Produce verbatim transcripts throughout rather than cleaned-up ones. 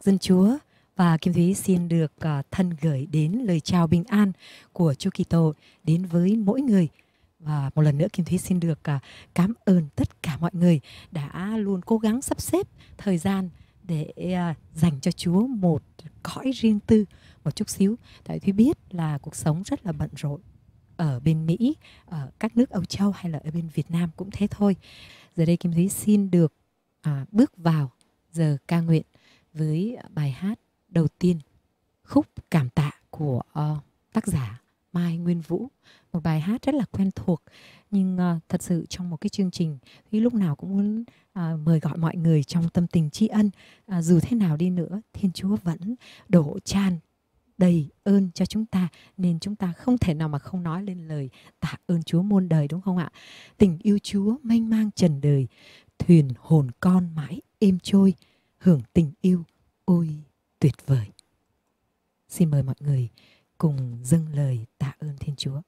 dân Chúa. Và Kim Thúy xin được uh, thân gửi đến lời chào bình an của Chúa Kitô đến với mỗi người. Và một lần nữa Kim Thúy xin được uh, cảm ơn tất cả mọi người đã luôn cố gắng sắp xếp thời gian để uh, dành cho Chúa một cõi riêng tư một chút xíu. Tại Thúy biết là cuộc sống rất là bận rộn ở bên Mỹ, ở các nước Âu Châu hay là ở bên Việt Nam cũng thế thôi. Giờ đây Kim Thúy xin được à, bước vào giờ ca nguyện với bài hát đầu tiên, khúc Cảm Tạ của uh, tác giả Mai Nguyên Vũ. Một bài hát rất là quen thuộc, nhưng uh, thật sự trong một cái chương trình Thúy lúc nào cũng muốn uh, mời gọi mọi người trong tâm tình tri ân. Uh, dù thế nào đi nữa, Thiên Chúa vẫn đổ tràn đầy ơn cho chúng ta, nên chúng ta không thể nào mà không nói lên lời tạ ơn Chúa muôn đời, đúng không ạ? Tình yêu Chúa mênh mang trần đời, thuyền hồn con mãi êm trôi, hưởng tình yêu ôi tuyệt vời. Xin mời mọi người cùng dâng lời tạ ơn Thiên Chúa.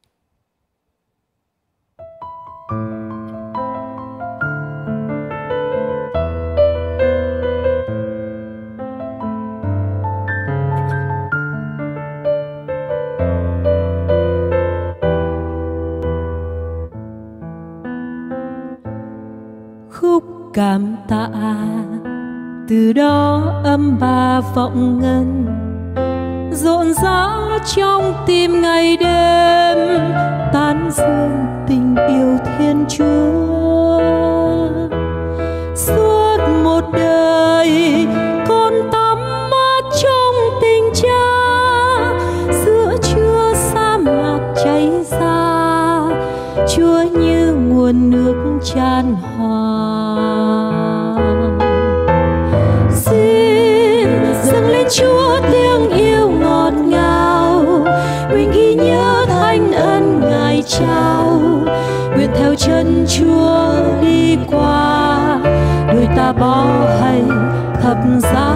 Khúc cảm tạ từ đó âm ba vọng ngân, rộn rã trong tim ngày đêm, tán dương tình yêu Thiên Chúa. Suốt một đời con tắm mát trong tình Cha, giữa trưa sa mạc cháy ra, Chúa như nguồn nước tràn hòa. Xin dâng lên Chúa tiếng yêu ngọt ngào, nguyện ghi nhớ thánh ân Ngài trao, nguyện theo chân Chúa đi qua, đôi ta bỏ hay thập giá.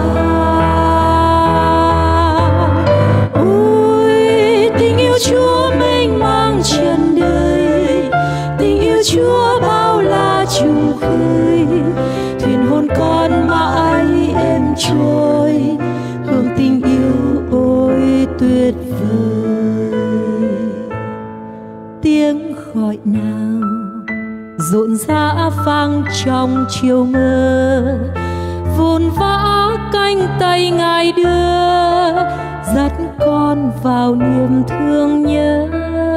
Ôi tình yêu Chúa mênh mang trần đời, tình yêu Chúa bao la trùng khơi, thuyền hồn con mãi êm trôi, hương tình yêu ôi tuyệt vời. Tiếng gọi nào rộn rã vang trong chiều mơ, vồn vã cánh tay Ngài đưa, dắt con vào niềm thương nhớ.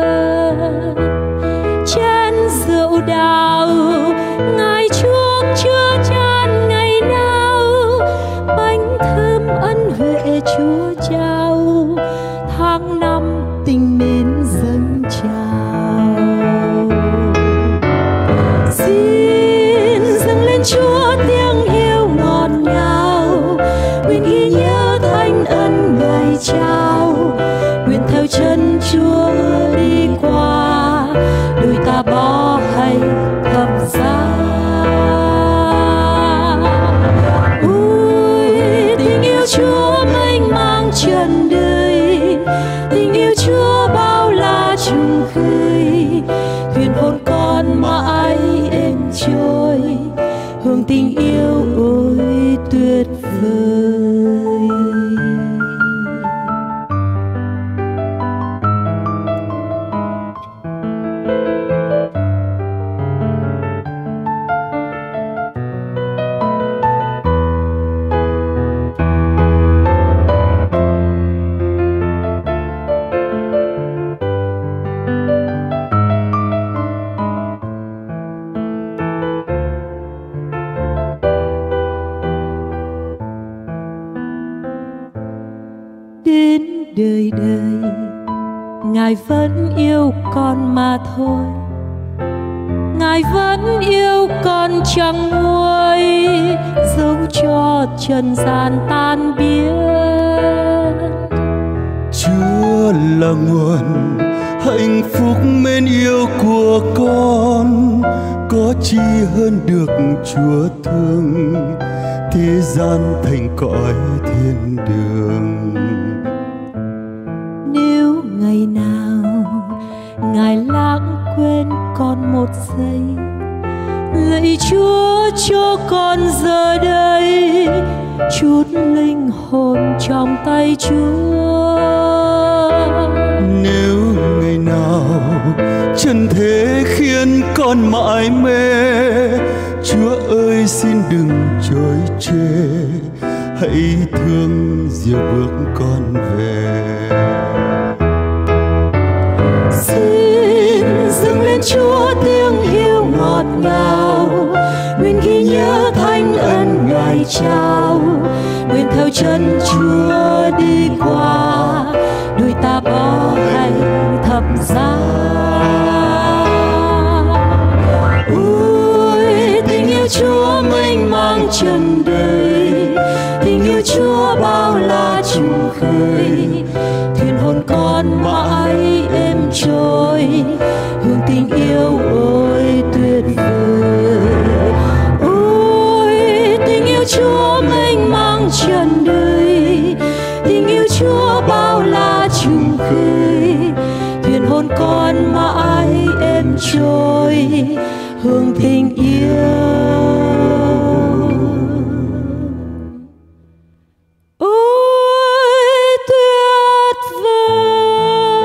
Chén rượu đào Ngài chuốc chưa chan ngày nào, bánh thơm ân huệ Chúa trao, tháng năm tình mến dâng trào. Xin dâng lên Chúa tiếng yêu ngọt ngào, nguyện ghi nhớ thánh ân Ngài trao, nguyện theo chân Chúa đi qua, đôi ta bỏ hay thập giá. Ôi tình yêu Chúa mênh mang trần đời, tình yêu Chúa bao la trùng khơi, thuyền hồn con mãi êm trôi, hương tình yêu ôi tuyệt vời. Đến đời đời Ngài vẫn yêu con mà thôi, Ngài vẫn yêu con chẳng nguôi, dẫu cho trần gian tan biến. Chúa là nguồn hạnh phúc mến yêu của con, có chi hơn được Chúa thương, thế gian thành cõi thiên đường. Nếu ngày nào Ngài lãng quên con một giây, lạy Chúa cho con giờ đây chút linh hồn trong tay Chúa. Nếu ngày nào trần thế khiến con mãi mê, Chúa ơi xin đừng chối chê, hãy thương dìu bước con về. Xin dâng lên Chúa tiếng hiếu ngọt ngào, nguyện ghi nhớ thánh ân Ngài trao, nguyện theo chân Chúa đi qua đôi ta bỏ hay thập giá. Ôi tình yêu Chúa mênh mang trần đời, tình yêu Chúa bao la trùng khơi, thuyền hồn con mãi êm trôi, hương tình yêu ôi tuyệt vời. Ôi tình yêu Chúa mênh mang trần đời, tình yêu Chúa bao la trùng khơi, thuyền hồn con mãi êm trôi, hương tình yêu ôi tuyệt vời.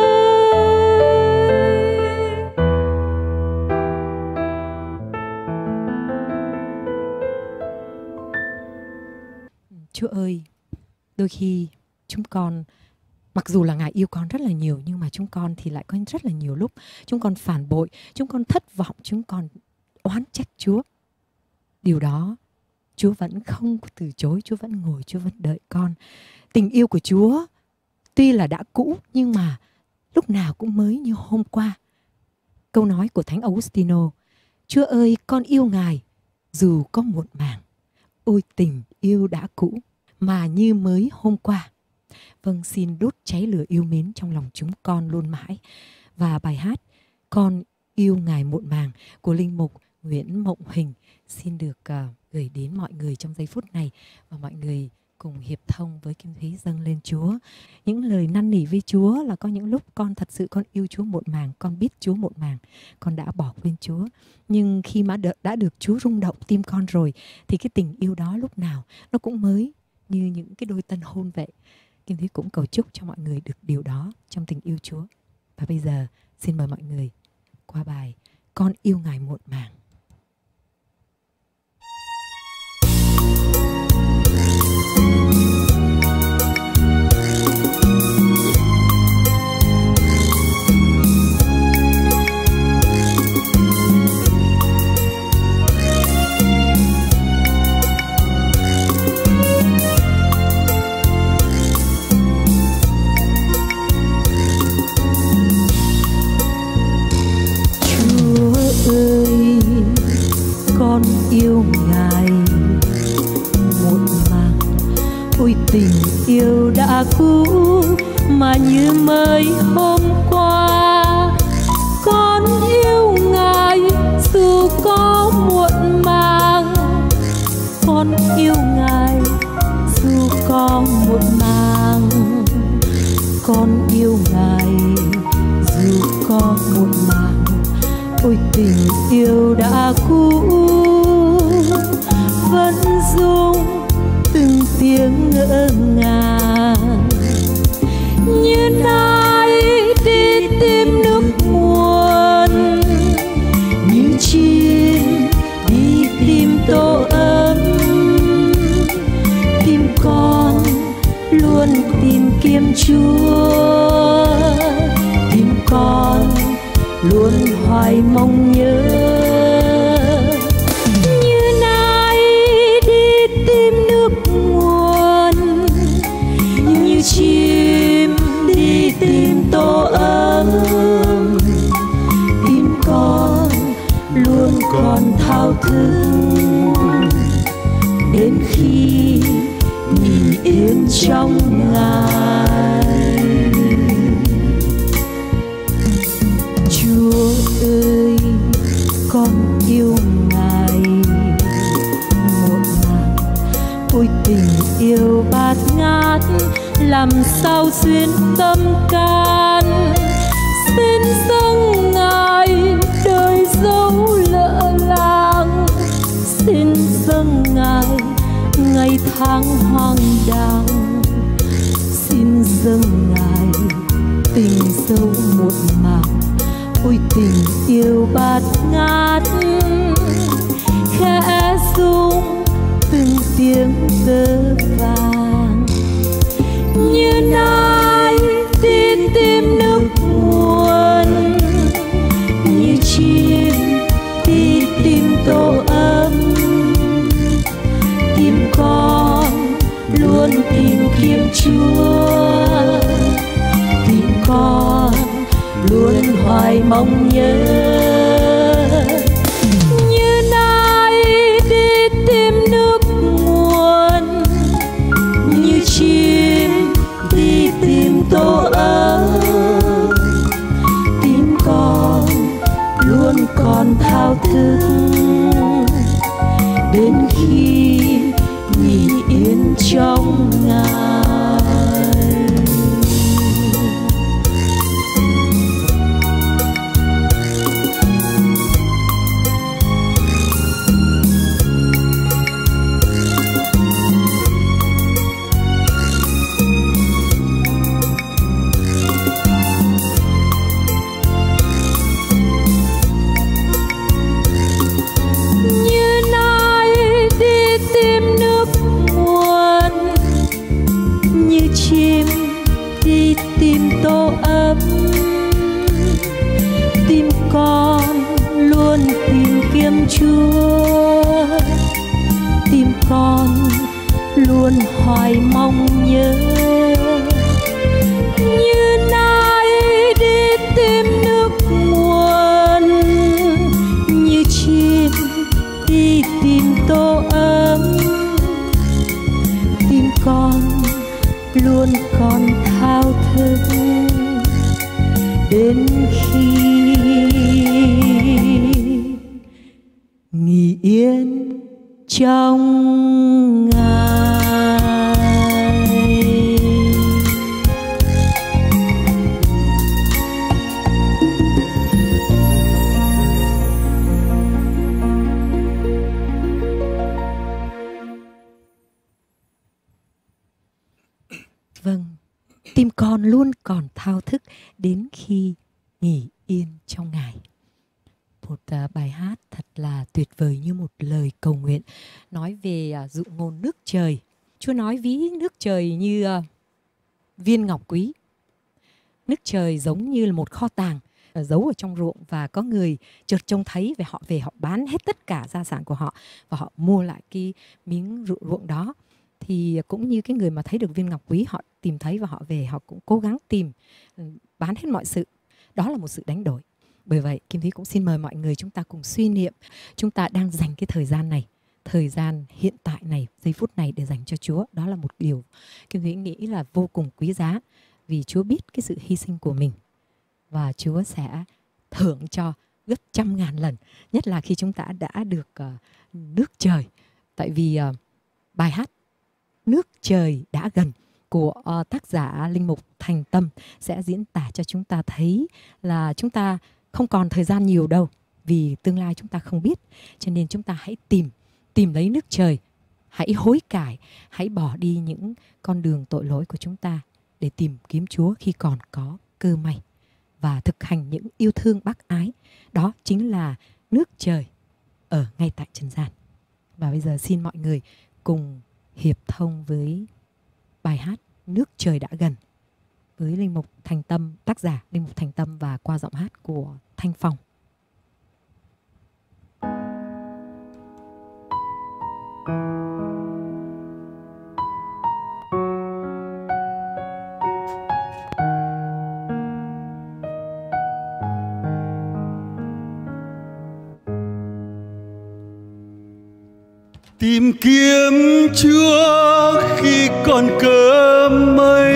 Chúa ơi, đôi khi chúng con, mặc dù là Ngài yêu con rất là nhiều, nhưng mà chúng con thì lại có rất là nhiều lúc chúng con phản bội, chúng con thất vọng, chúng con oán trách Chúa. Điều đó Chúa vẫn không từ chối, Chúa vẫn ngồi, Chúa vẫn đợi con. Tình yêu của Chúa tuy là đã cũ nhưng mà lúc nào cũng mới như hôm qua. Câu nói của Thánh Augustino: Chúa ơi, con yêu Ngài dù có muộn màng. Ôi tình yêu đã cũ mà như mới hôm qua. Vâng, xin đốt cháy lửa yêu mến trong lòng chúng con luôn mãi. Và bài hát Con yêu Ngài muộn màng của linh mục Nguyễn Mộng Huỳnh xin được uh, gửi đến mọi người trong giây phút này, và mọi người cùng hiệp thông với Kim Thúy dâng lên Chúa những lời năn nỉ với Chúa là có những lúc con thật sự con yêu Chúa muộn màng, con biết Chúa muộn màng, con đã bỏ quên Chúa. Nhưng khi mà đã, đã được Chúa rung động tim con rồi thì cái tình yêu đó lúc nào nó cũng mới như những cái đôi tân hôn vậy. Kim Thúy cũng cầu chúc cho mọi người được điều đó trong tình yêu Chúa. Và bây giờ xin mời mọi người qua bài Con yêu Ngài muộn màng. Yêu Ngài muộn màng, ôi tình yêu đã cũ mà như mới hôm qua. Con yêu Ngài dù có muộn màng, con yêu Ngài dù có muộn màng, con yêu Ngài dù có muộn màng. Ôi tình yêu đã cũ vẫn rung từng tiếng ngỡ ngàng, như nai đi tìm nước nguồn, như chim đi tìm tổ ấm. Tim con luôn tìm kiếm Chúa, tim con luôn hoài mong nhớ. Như nai đi tìm nước nguồn, như chim đi tìm tổ ấm. Tim con luôn còn thao thức đến khi nghỉ yên trong Ngài. Chúa ơi, con yêu Ngài muộn màng. Ôi tình yêu bạt ngát làm sao xuyên tâm can. Xin dâng Ngài đời dấu lỡ làng, xin dâng Ngài ngày tháng hoang đàng. dâng Ngài tình sâu một màng. Ôi tình yêu bát ngát khẽ rung từng tiếng tơ vàng, như nai đi tìm nước nguồn, như chim đi tìm tổ ấm. Tìm con luôn tìm kiếm Chúa, tìm con luôn hoài mong nhớ. Như nai đi tìm nước nguồn, như chim đi tìm tổ ấm. Tìm con luôn còn thao thức đến khi nghỉ yên trong Ngài. Chúa tìm con luôn hoài mong nhớ. Như nai đi tìm nước nguồn, như chim đi tìm tổ ấm. Tìm con luôn còn thao thức đến khi nghỉ yên trong Ngài. Vâng, tim con luôn còn thao thức đến khi nghỉ yên trong Ngài. Một uh, bài hát thật là tuyệt vời, như một lời cầu nguyện nói về uh, dụ ngôn nước trời. Chúa nói ví nước trời như uh, viên ngọc quý. Nước trời giống như là một kho tàng uh, giấu ở trong ruộng, và có người chợt trông thấy và họ về họ bán hết tất cả gia sản của họ và họ mua lại cái miếng ruộng đó. Thì cũng như cái người mà thấy được viên ngọc quý, họ tìm thấy và họ về họ cũng cố gắng tìm, bán hết mọi sự. Đó là một sự đánh đổi. Bởi vậy, Kim Thúy cũng xin mời mọi người chúng ta cùng suy niệm. Chúng ta đang dành cái thời gian này, thời gian hiện tại này, giây phút này để dành cho Chúa. Đó là một điều Kim Thúy nghĩ là vô cùng quý giá. Vì Chúa biết cái sự hy sinh của mình, và Chúa sẽ thưởng cho gấp trăm ngàn lần. Nhất là khi chúng ta đã được uh, nước trời. Tại vì uh, bài hát Nước Trời Đã Gần của uh, tác giả Linh Mục Thành Tâm sẽ diễn tả cho chúng ta thấy là chúng ta không còn thời gian nhiều đâu, vì tương lai chúng ta không biết. Cho nên chúng ta hãy tìm, tìm lấy nước trời. Hãy hối cải, hãy bỏ đi những con đường tội lỗi của chúng ta để tìm kiếm Chúa khi còn có cơ may, và thực hành những yêu thương bác ái. Đó chính là nước trời ở ngay tại trần gian. Và bây giờ xin mọi người cùng hiệp thông với bài hát Nước Trời Đã Gần với Linh Mục Thành Tâm, tác giả Linh Mục Thành Tâm, và qua giọng hát của Thanh Phong. Tìm kiếm Chúa khi còn cơ mây,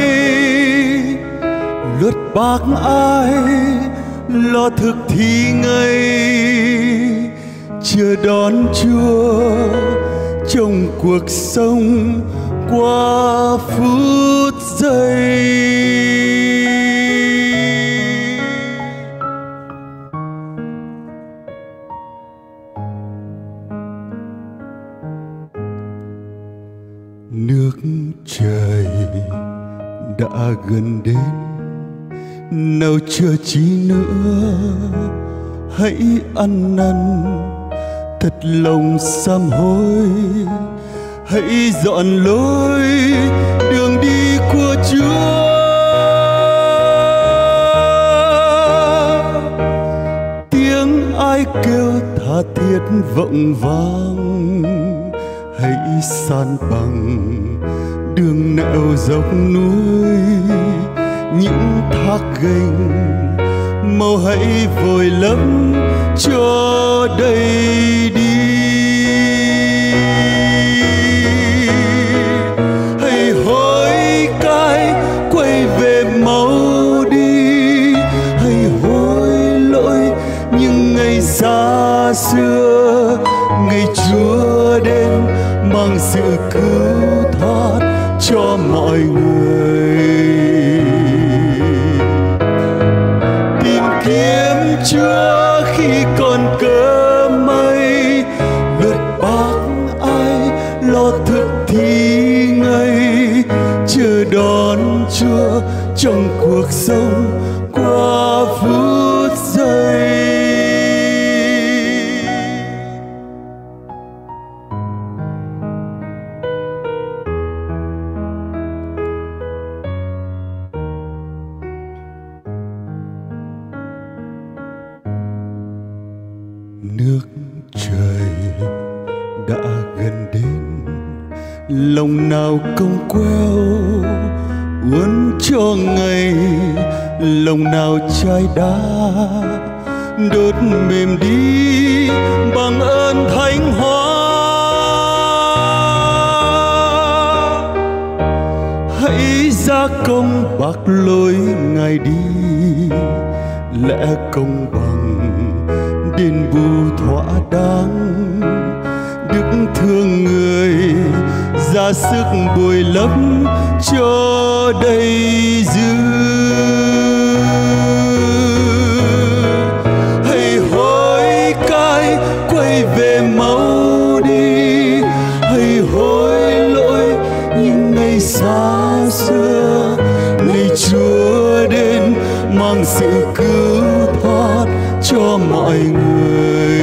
lướt bác ai lo thực thi ngây, chờ đón Chúa trong cuộc sống qua phút giây. Nước trời đã gần đến, nào chờ chi nữa, hãy ăn năn thật lòng sám hối, hãy dọn lối đường đi của Chúa. Tiếng ai kêu tha thiết vọng vang, hãy san bằng đường nẻo dốc núi, những thác gành mau hãy vội lấp cho đầy đi. Hãy hối cải quay về mau đi, hãy hối lỗi những ngày xa xưa, ngày Chúa đến mang sự cứu thoát cho mọi người. Tìm kiếm Chúa khi còn cơ may, lượt bác ai lo thức thì ngây, chờ đón Chúa trong cuộc sống qua phút giây. Nước trời đã gần đến, lòng nào cong queo uốn cho ngày, lòng nào chai đá đốt mềm đi bằng ơn thánh hóa. Hãy ra công bác lối Ngài đi, lẽ công bằng đền bù thỏa đáng, đức thương người ra sức bồi lấp cho đầy dư. Hãy hối cải quay về mau đi, hãy hối lỗi những ngày xa xưa, ngày Chúa đến mang sự cứu thoát cho mọi người.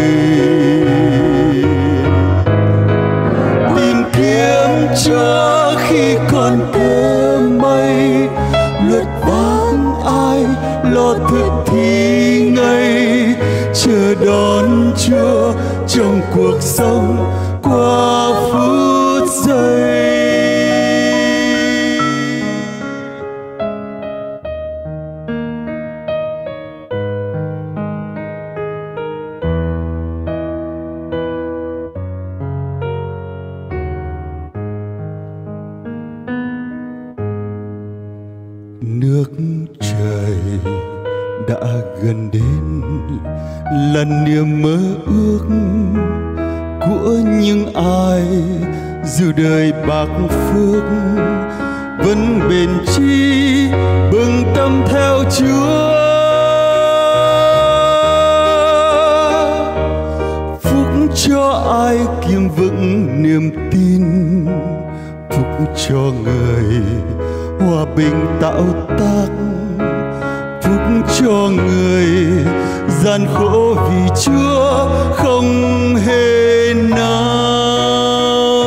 Tìm kiếm Chúa khi còn cơ may, luật vắng ai lo thức thì ngây, chờ đón Chúa trong cuộc sống qua phút giây. Nước trời đã gần đến, là niềm mơ ước của những ai dù đời bạc phước vẫn bền chi bừng tâm theo Chúa. Phúc cho ai kiềm vững niềm tin, phúc cho người hòa bình tạo tác, phúc cho người gian khổ vì Chúa không hề nào.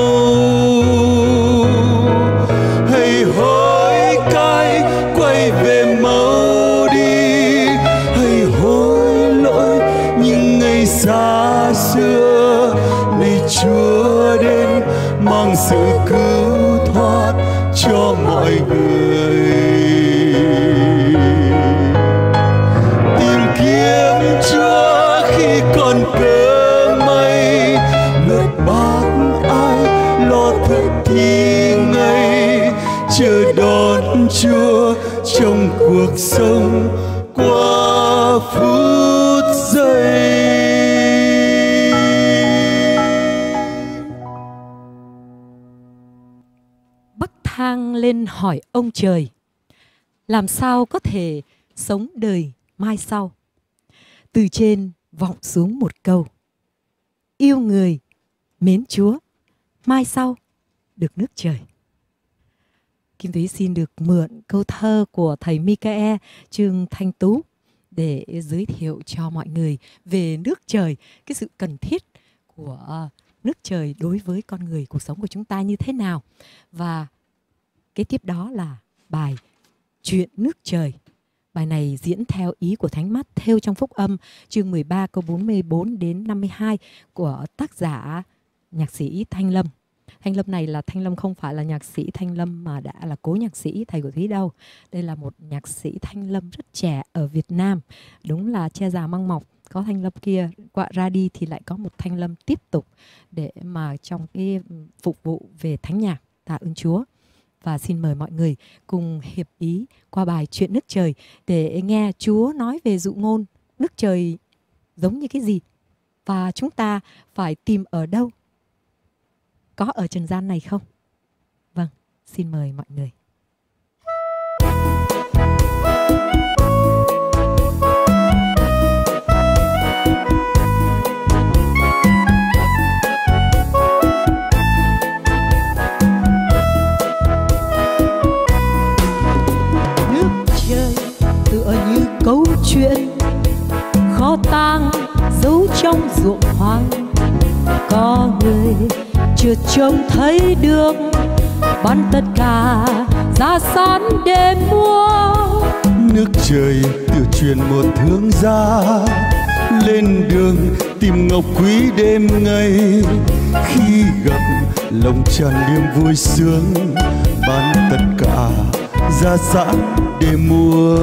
Hãy hối cải quay về mau đi, hãy hối lỗi những ngày xa xưa, này Chúa đến mang sự cứu thoát cho mọi người. Tìm kiếm Chúa khi còn cơ may, lượt bác ai lo thức thì ngây, chờ đón Chúa trong cuộc sống qua phút giây. Thang lên hỏi ông trời, làm sao có thể sống đời mai sau? Từ trên vọng xuống một câu, yêu người, mến Chúa, mai sau được nước trời. Kim Thúy xin được mượn câu thơ của thầy Michael Trương Thanh Tú để giới thiệu cho mọi người về nước trời, cái sự cần thiết của nước trời đối với con người, cuộc sống của chúng ta như thế nào. Và kế tiếp đó là bài Chuyện nước trời. Bài này diễn theo ý của Thánh Mát-thêu trong Phúc Âm chương mười ba câu bốn mươi bốn đến năm mươi hai của tác giả nhạc sĩ Thanh Lâm. Thanh Lâm này là Thanh Lâm không phải là nhạc sĩ Thanh Lâm mà đã là cố nhạc sĩ thầy của Thúy đâu. Đây là một nhạc sĩ Thanh Lâm rất trẻ ở Việt Nam. Đúng là che già măng mọc, có Thanh Lâm kia quạ ra đi thì lại có một Thanh Lâm tiếp tục để mà trong cái phục vụ về thánh nhạc tạ ơn Chúa. Và xin mời mọi người cùng hiệp ý qua bài Chuyện nước trời để nghe Chúa nói về dụ ngôn nước trời giống như cái gì và chúng ta phải tìm ở đâu, có ở trần gian này không? Vâng, xin mời mọi người. Nước trời tựa như câu chuyện khó tang giấu trong ruộng hoang, có người chưa trông thấy được bán tất cả giá sán để mua. Nước trời tự truyền một thương gia lên đường tìm ngọc quý đêm ngày, khi gặp lòng tràn niềm vui sướng bán tất cả giá sán để mua.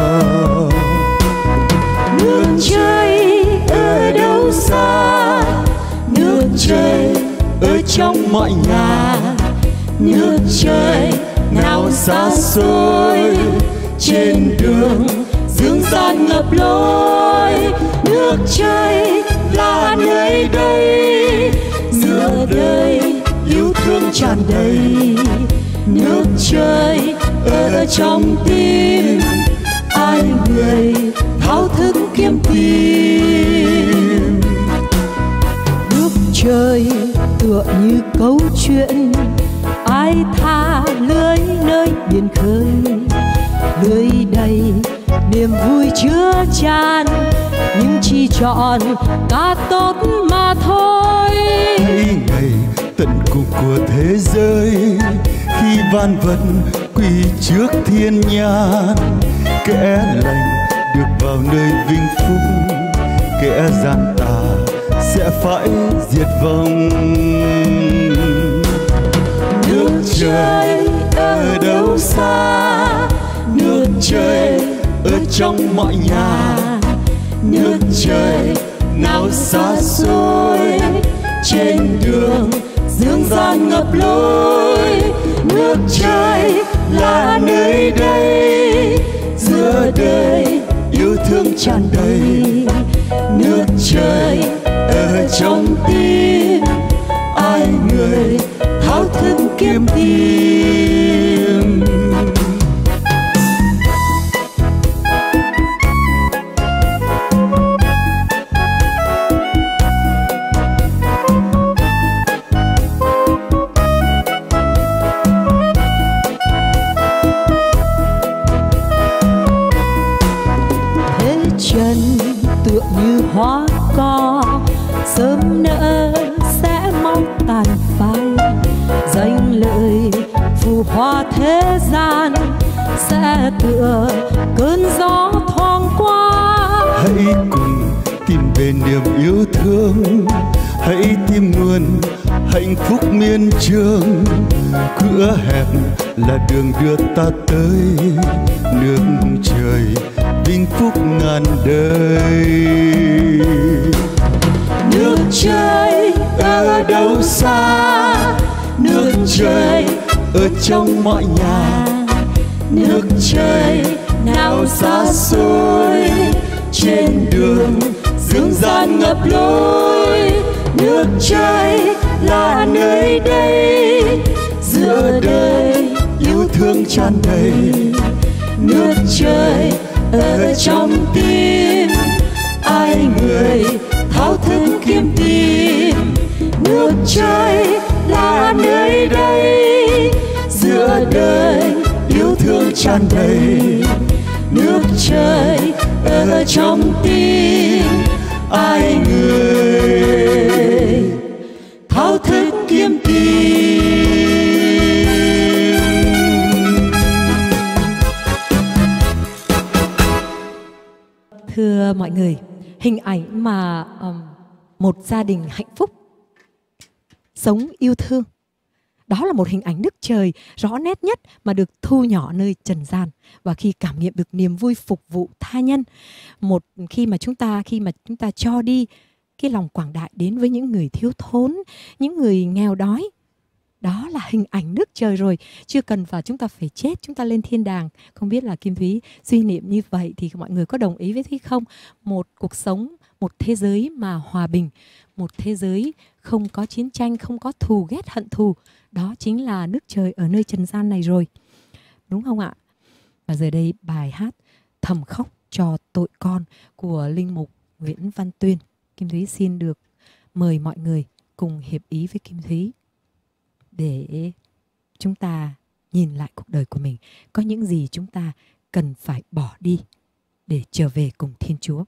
Nước trời ở đâu xa, nước trời ở trong mọi nhà, nước trời nào xa xôi trên đường dương gian ngập lối. Nước trời là nơi đây giữa đời yêu thương tràn đầy, nước trời ở trong tim ai người thao thức kiếm tìm. Nước trời tựa như câu chuyện ai tha lưới nơi biển khơi, lưới đầy niềm vui chứa chan nhưng chỉ chọn cá tốt mà thôi. Hãy ngày tận cùng của thế giới khi van vật quỳ trước thiên nhãn, kẻ lành được vào nơi vinh phúc, kẻ gian tà sẽ phải diệt vong. Nước trời ở đâu xa, nước trời ở trong mọi nhà, nước trời nào xa xôi trên đường dương gian ngập lối. Nước trời là nơi đây giữa đời yêu thương tràn đầy, nước trời ở trong tim ai người thao thức kiếm tìm. Thế trần tựa như hoa cỏ sớm nở sẽ mau tàn phai, danh lợi phù hoa thế gian sẽ tựa cơn gió thoáng qua. Hãy cùng tìm về niềm yêu thương, hãy tìm nguồn hạnh phúc miên trường. Cửa hẹp là đường đưa ta tới nước trời vinh phúc ngàn đời. Nước trời ở đâu xa, nước trời ở trong mọi nhà, nước trời nào xa xôi trên đường dương gian ngập lối. Nước trời là nơi đây giữa đời yêu thương tràn đầy, nước trời ở trong tim ai người thao thức kiếm tìm. Nước trời là nơi đây giữa đời yêu thương tràn đầy, nước trời ở trong tim ai người thao thức kiếm tìm. Thưa mọi người, hình ảnh mà um, một gia đình hạnh phúc sống yêu thương, đó là một hình ảnh Đức Trời rõ nét nhất mà được thu nhỏ nơi trần gian. Và khi cảm nghiệm được niềm vui phục vụ tha nhân, một khi mà chúng ta khi mà chúng ta cho đi cái lòng quảng đại đến với những người thiếu thốn, những người nghèo đói, đó là hình ảnh Đức Trời rồi. Chưa cần phải chúng ta phải chết, chúng ta lên thiên đàng. Không biết là Kim Thúy suy niệm như vậy thì mọi người có đồng ý với Thúy không? Một cuộc sống, một thế giới mà hòa bình, một thế giới không có chiến tranh, không có thù ghét hận thù, đó chính là nước trời ở nơi trần gian này rồi. Đúng không ạ? Và giờ đây bài hát Thầm Khóc Cho Tội Con của Linh Mục Nguyễn Văn Tuyên, Kim Thúy xin được mời mọi người cùng hiệp ý với Kim Thúy để chúng ta nhìn lại cuộc đời của mình. Có những gì chúng ta cần phải bỏ đi để trở về cùng Thiên Chúa.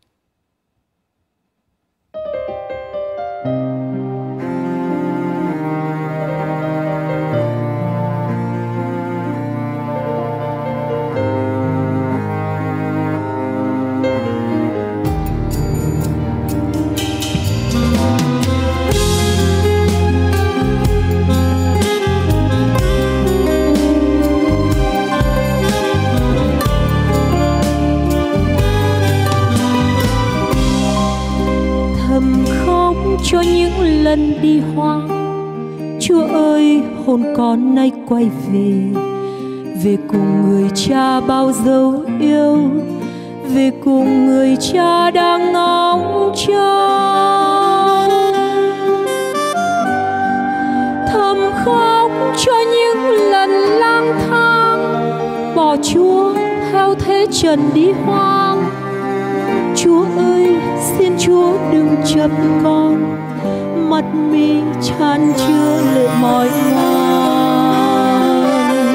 Cho những lần đi hoang, Chúa ơi hồn con nay quay về, về cùng người cha bao dấu yêu, về cùng người cha đang ngóng trông. Thầm khóc cho những lần lang thang, bỏ Chúa theo thế trần đi hoang. Chúa ơi xin Chúa đừng chấp con, mắt mi chan chứa lệ mỏi ngang.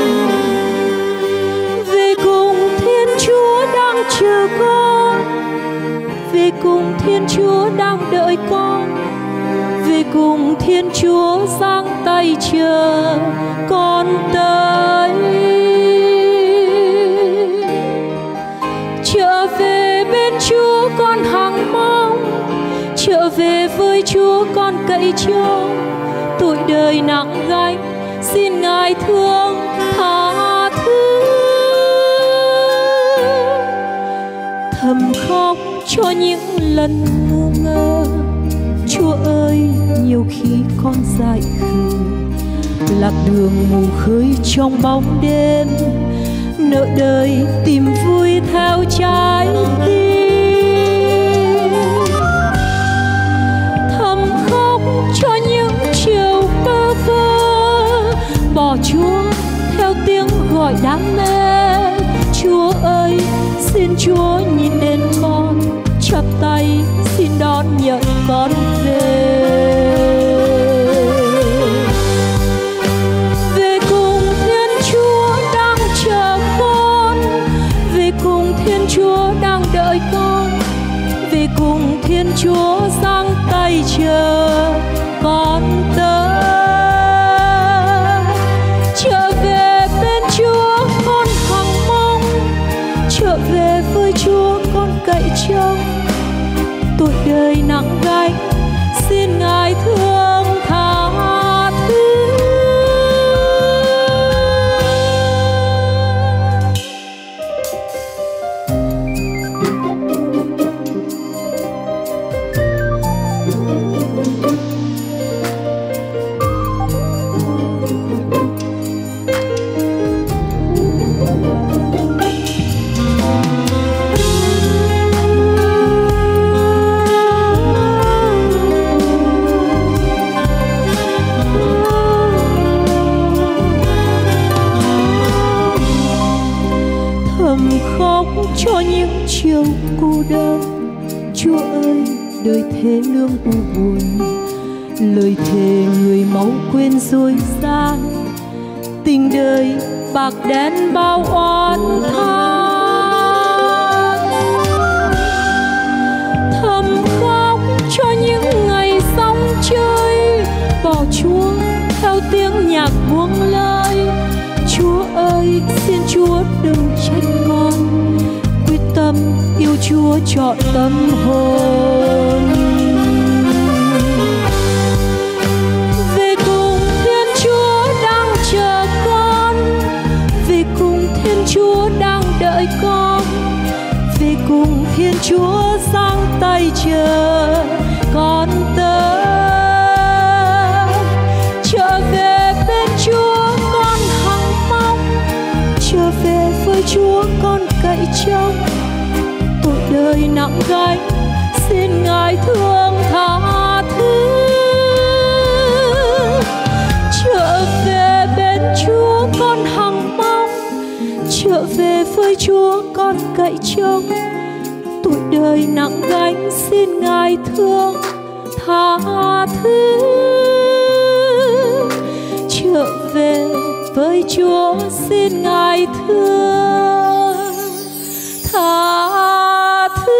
Về cùng Thiên Chúa đang chờ con, về cùng Thiên Chúa đang đợi con, về cùng Thiên Chúa giang tay chờ con tới. Trở về bên Chúa con hằng mong, trở về với Chúa con cậy trông. Tội đời nặng gánh xin Ngài thương tha thứ. Thầm khóc cho những lần ngu ngơ, Chúa ơi nhiều khi con dại khờ, lạc đường mù khơi trong bóng đêm, nợ đời tìm vui theo trái tim. Thầm khóc cho những chiều bơ vơ, bỏ Chúa theo tiếng gọi đam mê. Chúa ơi xin Chúa nhìn đến con, chắp tay xin đón nhận con về. Về cùng Thiên Chúa đang chờ con, về cùng Thiên Chúa đang đợi con, về cùng Thiên Chúa giang tay chờ con tới. Trở về bên Chúa con hằng mong, trở về với Chúa con cậy trông. Tội đời nặng gánh xin Ngài thương tha thứ. Cho những chiều cô đơn, Chúa ơi đời thế lương u buồn, lời thề người máu quên dối gian, tình đời bạc đen bao oán than, thầm khóc cho những ngày sóng chơi, bỏ Chúa theo tiếng nhạc buông lơi. Chúa ơi, xin Chúa đừng trách con, quyết tâm yêu Chúa trọn tâm hồn. Về cùng Thiên Chúa đang chờ con, về cùng Thiên Chúa đang đợi con, về cùng Thiên Chúa giang tay chờ con tới. Trở về bên Chúa con hằng mong, trở về với Chúa con cậy trông. Tội đời nặng gánh xin Ngài thương tha thứ. Trở về bên Chúa con hằng mong, trở về với Chúa con cậy trông. Tội đời nặng gánh xin Ngài thương tha thứ. Trở về với Chúa xin Ngài thương tha thứ.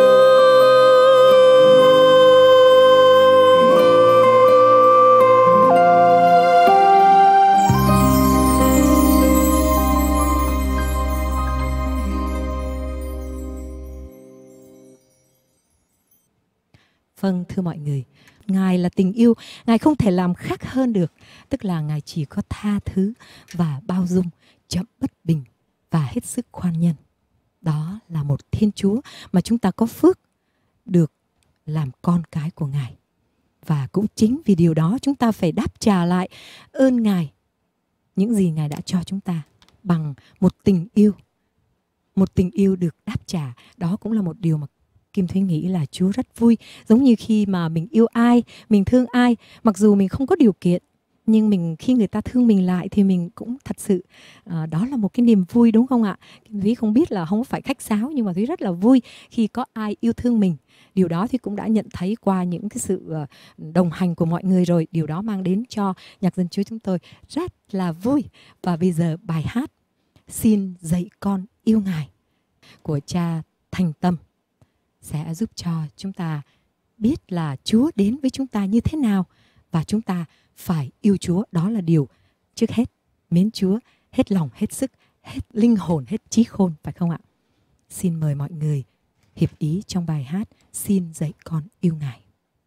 Vâng, thưa mọi người, Ngài là tình yêu, Ngài không thể làm khác hơn được. Tức là Ngài chỉ có tha thứ và bao dung, chậm bất bình và hết sức khoan nhân. Đó là một Thiên Chúa mà chúng ta có phước được làm con cái của Ngài. Và cũng chính vì điều đó chúng ta phải đáp trả lại ơn Ngài, những gì Ngài đã cho chúng ta, bằng một tình yêu. Một tình yêu được đáp trả, đó cũng là một điều mà Kim Thúy nghĩ là Chúa rất vui. Giống như khi mà mình yêu ai, mình thương ai, mặc dù mình không có điều kiện, nhưng mình khi người ta thương mình lại thì mình cũng thật sự à, đó là một cái niềm vui, đúng không ạ? Kim Thúy không biết là không phải khách sáo, nhưng mà Thúy rất là vui khi có ai yêu thương mình. Điều đó thì cũng đã nhận thấy qua những cái sự đồng hành của mọi người rồi. Điều đó mang đến cho nhạc dân Chúa chúng tôi rất là vui. Và bây giờ bài hát Xin Dạy Con Yêu Ngài của cha Thành Tâm sẽ giúp cho chúng ta biết là Chúa đến với chúng ta như thế nào, và chúng ta phải yêu Chúa. Đó là điều trước hết, mến Chúa hết lòng, hết sức, hết linh hồn, hết trí khôn, phải không ạ? Xin mời mọi người hiệp ý trong bài hát Xin Dạy Con Yêu Ngài.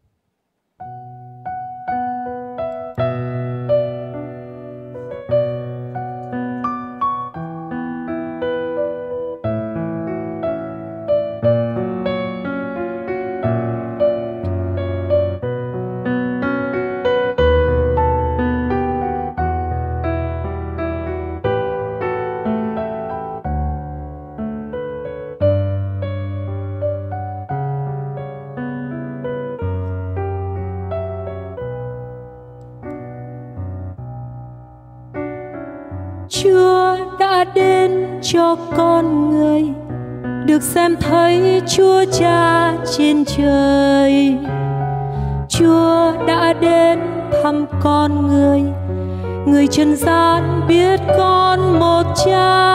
Chúa đã đến cho con người được xem thấy Chúa Cha trên trời. Chúa đã đến thăm con người, người trần gian biết con một Cha.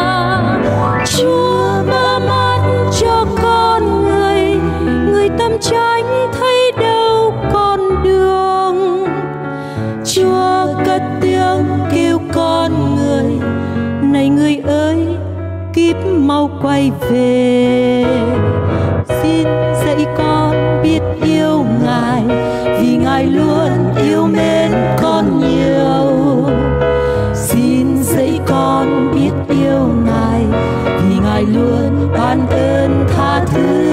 Chúa mở mắt cho con người, người tâm tránh thấy đâu con đường. Chúa cất tiếng kêu con người, này người ơi, kíp mau quay về. Xin dạy con biết yêu Ngài, vì Ngài luôn yêu mến con nhiều. Xin dạy con biết yêu Ngài, vì Ngài luôn ban ơn tha thứ.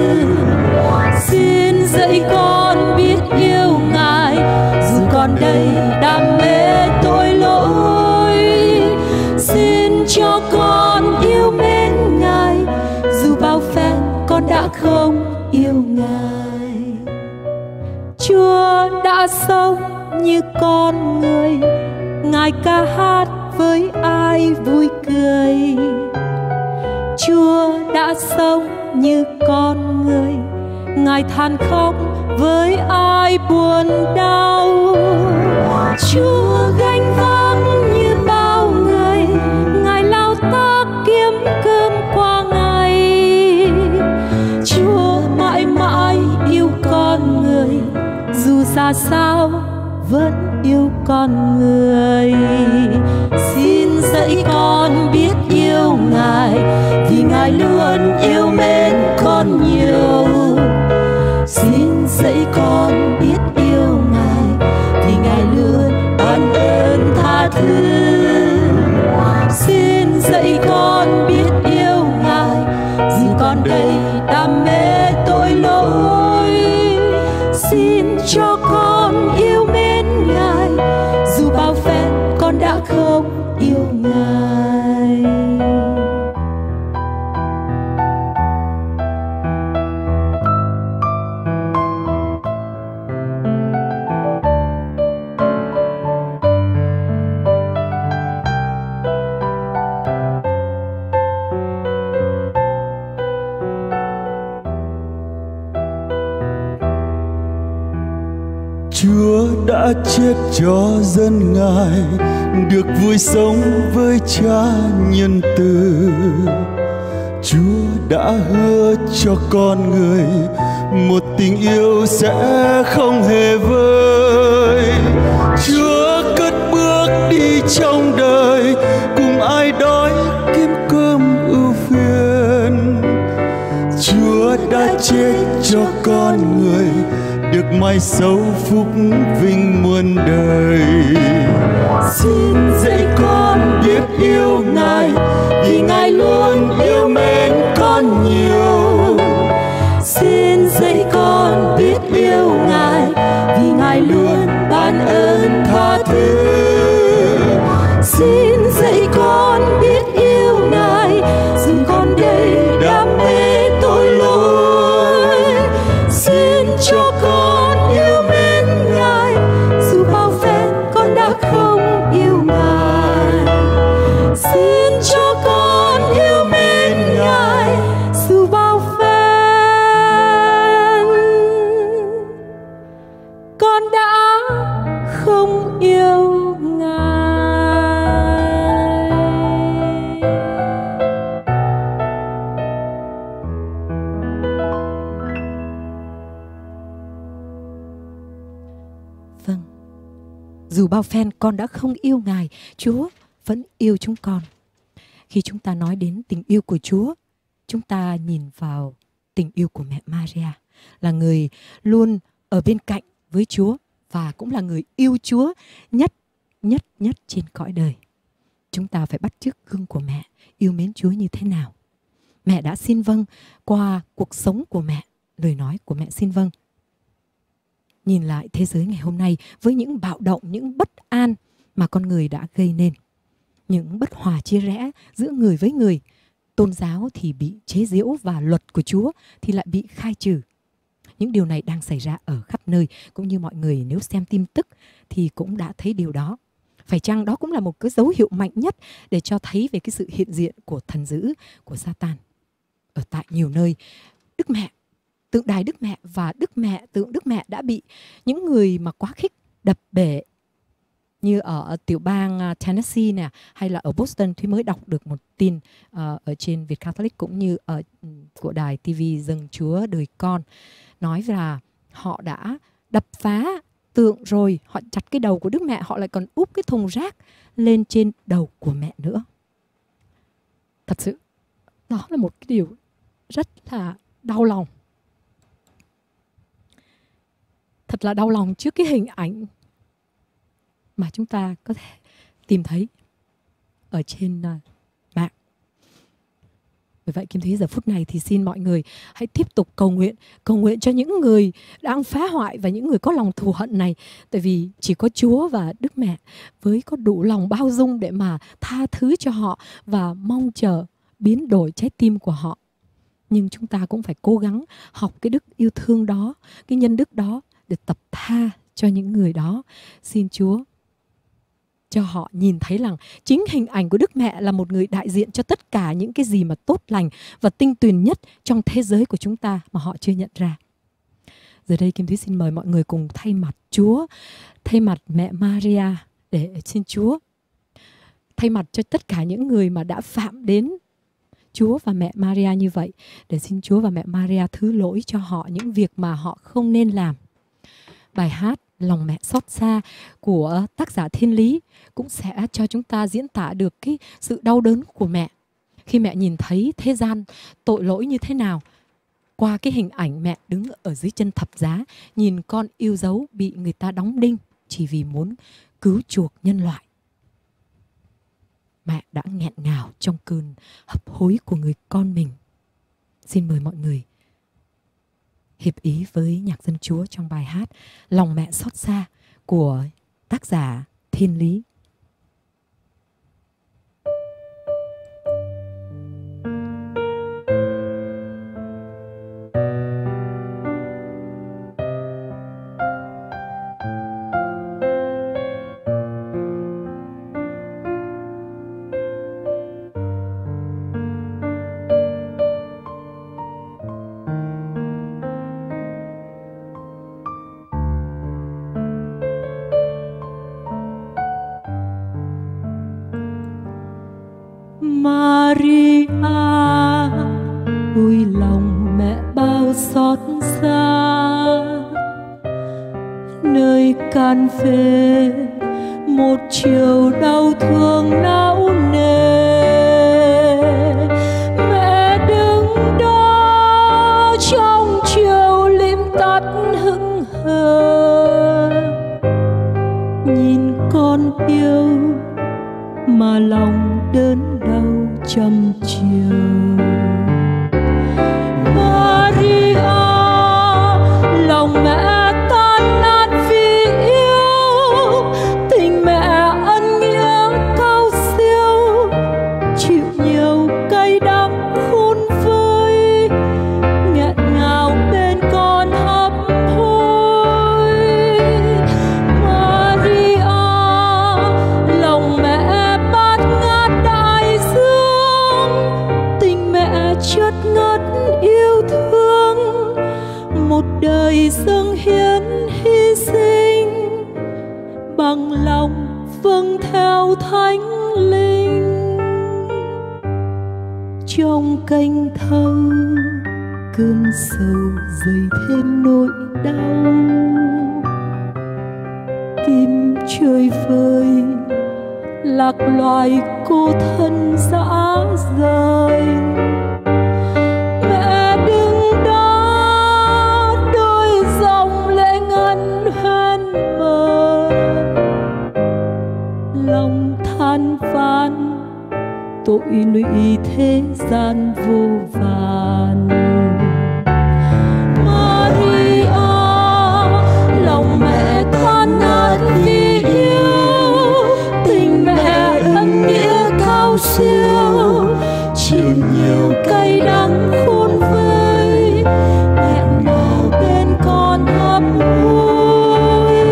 Xin dạy con biết yêu Ngài, dù con đây đam mê tội lỗi. Xin cho con yêu mến Ngài, dù bao phen con đã không yêu Ngài. Chúa đã sống như con người, Ngài ca hát với ai vui cười. Chúa đã sống như con người, Ngài than khóc với ai buồn đau. Chúa gánh vác như bao người, vẫn yêu con người. Xin dạy con biết yêu Ngài, vì Ngài luôn yêu mến con nhiều. Xin dạy con biết yêu Ngài, vì Ngài luôn ban ơn tha thứ. Xin dạy con biết yêu Ngài, dù con đầy đam mê tội lỗi. Xin cho con yêu mến Ngài, dù bao phen con đã không yêu Ngài. Chúa đã chết cho dân Ngài, được vui sống với Cha nhân từ. Chúa đã hứa cho con người một tình yêu sẽ không hề vơi. Chúa cất bước đi trong đời, cùng ai đói kiếm cơm ưu phiền. Chúa đã chết cho con người, được mai sau phúc vinh muôn đời. Xin dạy con biết yêu Ngài, vì Ngài luôn yêu mến con nhiều. Xin dạy con biết yêu Ngài, vì Ngài luôn ban ơn tha thứ. Xin dạy con biết yêu Ngài, dù con đầy đam mê tội lỗi. Xin cho con yêu mến Ngài, dù bao phen con đã không yêu Ngài. Xin cho con yêu mến Ngài, dù bao phen con đã không yêu Ngài. Vâng, dù bao phen con đã không yêu Ngài, Chúa vẫn yêu chúng con. Khi chúng ta nói đến tình yêu của Chúa, chúng ta nhìn vào tình yêu của mẹ Maria, là người luôn ở bên cạnh với Chúa và cũng là người yêu Chúa nhất, nhất, nhất trên cõi đời. Chúng ta phải bắt chước gương của mẹ, yêu mến Chúa như thế nào. Mẹ đã xin vâng qua cuộc sống của mẹ, lời nói của mẹ xin vâng. Nhìn lại thế giới ngày hôm nay với những bạo động, những bất an mà con người đã gây nên, những bất hòa chia rẽ giữa người với người, tôn giáo thì bị chế giễu và luật của Chúa thì lại bị khai trừ. Những điều này đang xảy ra ở khắp nơi, cũng như mọi người nếu xem tin tức thì cũng đã thấy điều đó. Phải chăng đó cũng là một cái dấu hiệu mạnh nhất để cho thấy về cái sự hiện diện của thần dữ, của Satan. Ở tại nhiều nơi, Đức Mẹ, tượng đài Đức Mẹ và Đức Mẹ, tượng Đức Mẹ đã bị những người mà quá khích đập bể. Như ở tiểu bang Tennessee nè, hay là ở Boston, Thúy mới đọc được một tin uh, ở trên Việt Catholic cũng như ở của đài ti vi Dâng Chúa Đời Con, nói là họ đã đập phá tượng rồi, họ chặt cái đầu của Đức Mẹ, họ lại còn úp cái thùng rác lên trên đầu của mẹ nữa. Thật sự, đó là một cái điều rất là đau lòng. Thật là đau lòng trước cái hình ảnh mà chúng ta có thể tìm thấy ở trên uh, mạng. Vì vậy Kim Thúy giờ phút này thì xin mọi người hãy tiếp tục cầu nguyện, cầu nguyện cho những người đang phá hoại và những người có lòng thù hận này. Tại vì chỉ có Chúa và Đức Mẹ với có đủ lòng bao dung để mà tha thứ cho họ và mong chờ biến đổi trái tim của họ. Nhưng chúng ta cũng phải cố gắng học cái đức yêu thương đó, cái nhân đức đó để tập tha cho những người đó. Xin Chúa cho họ nhìn thấy rằng chính hình ảnh của Đức Mẹ là một người đại diện cho tất cả những cái gì mà tốt lành và tinh tuyền nhất trong thế giới của chúng ta mà họ chưa nhận ra. Giờ đây Kim Thúy xin mời mọi người cùng thay mặt Chúa, thay mặt mẹ Maria để xin Chúa, thay mặt cho tất cả những người mà đã phạm đến Chúa và mẹ Maria như vậy, để xin Chúa và mẹ Maria thứ lỗi cho họ những việc mà họ không nên làm. Bài hát lòng mẹ xót xa của tác giả Thiên Lý cũng sẽ cho chúng ta diễn tả được cái sự đau đớn của mẹ khi mẹ nhìn thấy thế gian tội lỗi như thế nào, qua cái hình ảnh mẹ đứng ở dưới chân thập giá, nhìn con yêu dấu bị người ta đóng đinh chỉ vì muốn cứu chuộc nhân loại. Mẹ đã nghẹn ngào trong cơn hấp hối của người con mình. Xin mời mọi người hiệp ý với nhạc dân chúa trong bài hát Lòng mẹ xót xa của tác giả Thiên Lý. Maria, ôi lòng mẹ bao xót xa, nơi can phê một chiều đau thương não nề. Mẹ đứng đó trong chiều lim tắt hững hờ, nhìn con yêu mà lòng đớn đau trăm chiều. Maria, lòng mẹ tan nát vì yêu, tình mẹ ân nghĩa cao siêu, chịu nhiều cay đắng khôn vơi, nghẹn ngào bên con hấp hối. Maria, lòng mẹ bát ngát đại dương, tình mẹ chất ngất yêu thương, một đời dâng hiến hy sinh, bằng lòng vâng theo thánh linh. Trong canh thâu cơn sầu dày thêm nỗi đau, tim chơi vơi lạc loài cô thân dã rời. Mẹ đứng đó đôi dòng lệ ngân hoen mờ, lòng than vãn tội lụy thế gian vô vàn. Maria, lòng mẹ tan nát vì yêu, tình mẹ ân nghĩa cao siêu, chịu nhiều cay đắng khôn vơi, nghẹn ngào bên con hấp hối.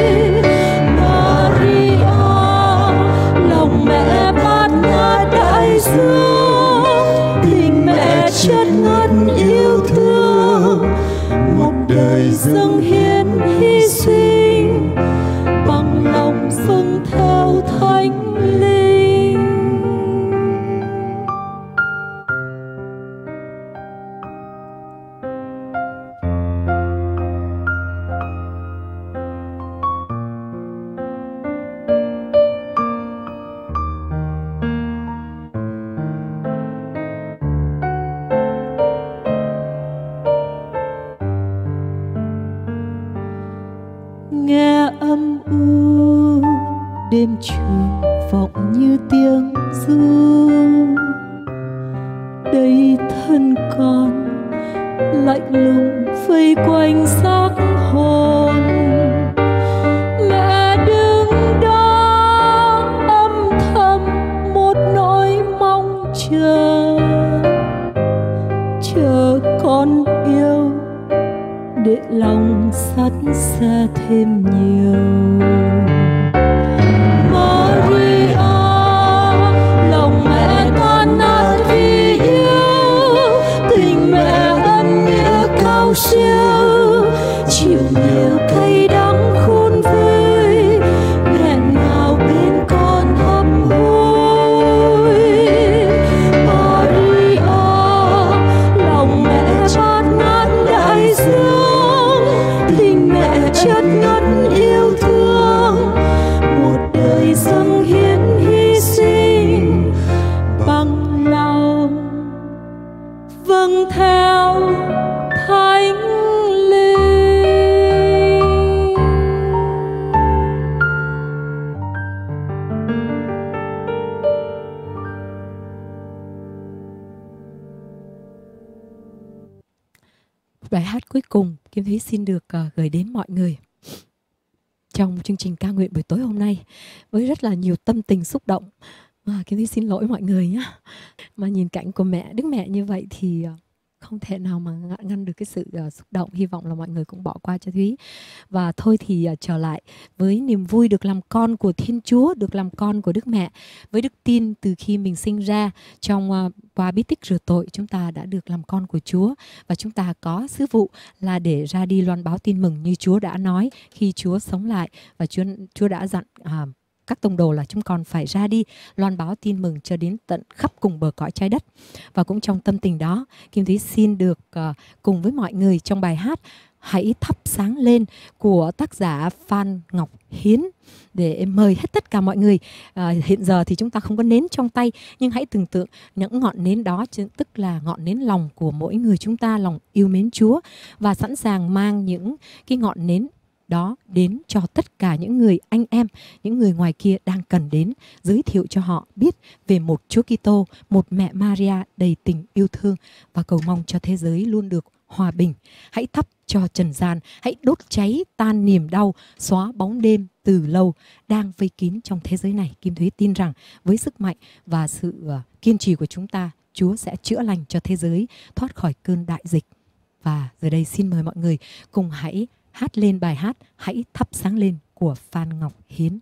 Maria, lòng mẹ bát ngát đại dương, tình mẹ chất ngất yêu thương, một đời dâng hiến hy sinh, bằng lòng vâng theo thánh linh. Nghe âm u đêm trường vọng như tiếng ru, đây thân con lạnh lùng vây quanh xác hồn. Mẹ đứng đó âm thầm một nỗi mong chờ, chờ con yêu để lòng sắt xa thêm nhiều. Maria, lòng mẹ tan nát vì yêu, tình mẹ ân nghĩa cao siêu, chịu nhiều cay đắng khôn vơi, nghẹn ngào bên con hấp hối. Maria, lòng mẹ bát ngát đại dương, tình mẹ chất ngất theo Thánh Linh. Bài hát cuối cùng Kim Thúy xin được uh, gửi đến mọi người trong chương trình ca nguyện buổi tối hôm nay với rất là nhiều tâm tình xúc động. À, Kim Thúy xin lỗi mọi người nhé. Mà nhìn cảnh của mẹ, Đức Mẹ như vậy thì uh, không thể nào mà ngăn được cái sự uh, xúc động. Hy vọng là mọi người cũng bỏ qua cho Thúy. Và thôi thì uh, trở lại với niềm vui được làm con của Thiên Chúa, được làm con của Đức Mẹ. Với đức tin từ khi mình sinh ra, trong uh, qua bí tích rửa tội, chúng ta đã được làm con của Chúa. Và chúng ta có sứ vụ là để ra đi loan báo tin mừng như Chúa đã nói khi Chúa sống lại. Và Chúa, Chúa đã dặn uh, các tông đồ là chúng con phải ra đi loan báo tin mừng cho đến tận khắp cùng bờ cõi trái đất. Và cũng trong tâm tình đó, Kim Thúy xin được uh, cùng với mọi người trong bài hát Hãy Thắp Sáng Lên của tác giả Phan Ngọc Hiến để mời hết tất cả mọi người. À, hiện giờ thì chúng ta không có nến trong tay, nhưng hãy tưởng tượng những ngọn nến đó, tức là ngọn nến lòng của mỗi người chúng ta, lòng yêu mến Chúa, và sẵn sàng mang những cái ngọn nến đó đến cho tất cả những người anh em, những người ngoài kia đang cần đến, giới thiệu cho họ biết về một Chúa Kitô, một mẹ Maria đầy tình yêu thương, và cầu mong cho thế giới luôn được hòa bình. Hãy thắp cho trần gian, hãy đốt cháy tan niềm đau, xóa bóng đêm từ lâu đang vây kín trong thế giới này. Kim Thúy tin rằng với sức mạnh và sự uh, kiên trì của chúng ta, Chúa sẽ chữa lành cho thế giới thoát khỏi cơn đại dịch. Và giờ đây xin mời mọi người cùng hãy hát lên bài hát Hãy Thắp Sáng Lên của Phan Ngọc Hiến.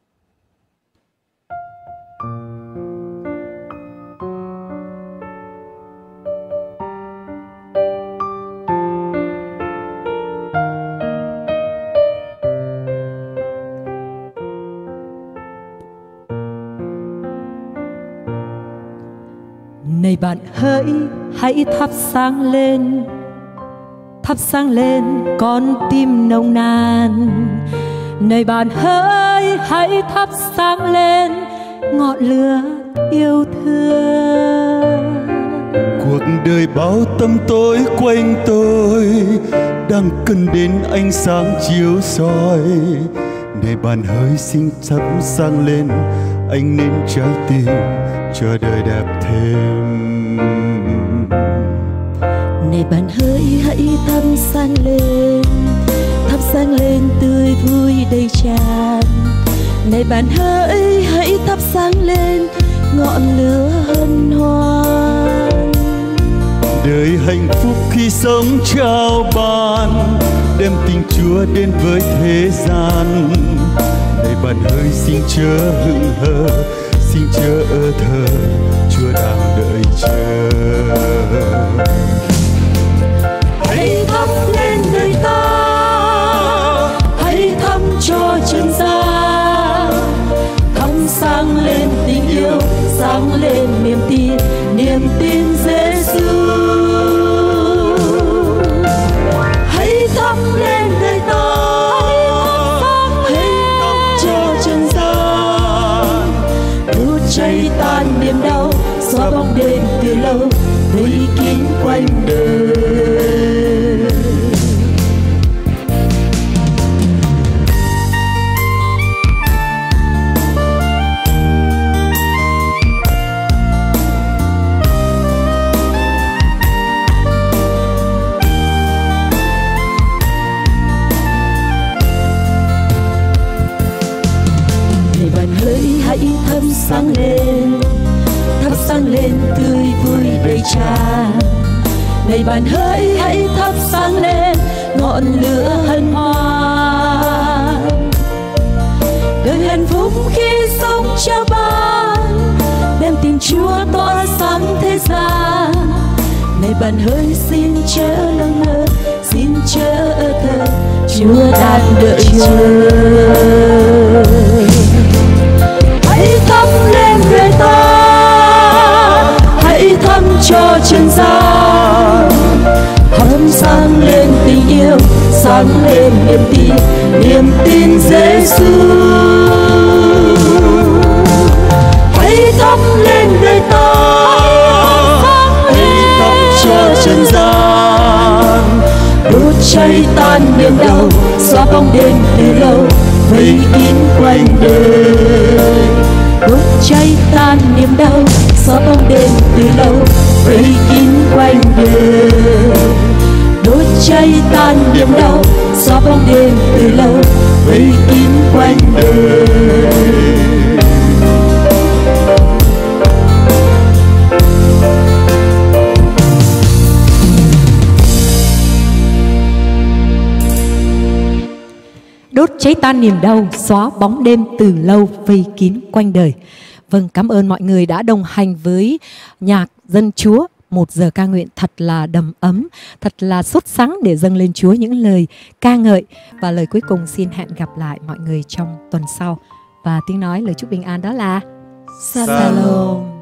Này bạn hỡi, hãy thắp sáng lên, thắp sáng lên con tim nồng nàn. Này bạn hỡi, hãy thắp sáng lên ngọn lửa yêu thương. Cuộc đời bao tăm tối quanh tôi đang cần đến ánh sáng chiếu soi. Này bạn hỡi, xin thắp sáng lên ánh nến trái tim cho đời đẹp thêm. Này bạn hỡi, hãy thắp sáng lên, thắp sáng lên tươi vui đầy tràn. Này bạn hỡi, hãy thắp sáng lên ngọn lửa hân hoan. Đời hạnh phúc khi sống trao ban, đem tình Chúa đến với thế gian. Này bạn hỡi, xin chớ hững hờ, xin chớ ơ thơ, Chúa đang đợi chờ. Hãy thắp lên đời ta, hãy thắp cho chân gian, thắp sáng lên tình yêu, sáng lên niềm tin, niềm tin Giêsu. Hãy thắp lên đời ta, hãy thắp cho chân gian, đốt cháy tan niềm đau, xóa bóng đêm từ lâu vây kín quanh đời. Này bạn hỡi, hãy thắp sáng lên, thắp sáng lên tươi vui đầy tràn. Này bạn hỡi, hãy thắp sáng lên ngọn lửa hân hoan. Đời hạnh phúc khi sống trao ban, đem tình Chúa tỏa sáng thế gian. Này bạn hỡi, xin chớ lâng lơ, xin chớ ơ thơ, Chúa đang đợi chờ. Hãy thắp lên đời ta, hãy thắp cho chân gian, thắp sáng lên tình yêu, sáng lên niềm tin, niềm tin Giêsu. Hãy thắp lên đời ta, hãy thắp cho chân cháy tan niềm đau, xóa bóng đêm từ lâu vây kín quanh đời. Đốt cháy tan niềm đau, xóa bóng đêm từ lâu vây kín quanh đời. Đốt cháy tan niềm đau, xóa bóng đêm từ lâu vây kín quanh đời. Đốt cháy tan niềm đau, xóa bóng đêm từ lâu vây kín quanh đời. Vâng, cảm ơn mọi người đã đồng hành với nhạc dân Chúa. Một giờ ca nguyện thật là đầm ấm, thật là sốt sắng để dâng lên Chúa những lời ca ngợi. Và lời cuối cùng xin hẹn gặp lại mọi người trong tuần sau. Và tiếng nói lời chúc bình an đó là Shalom.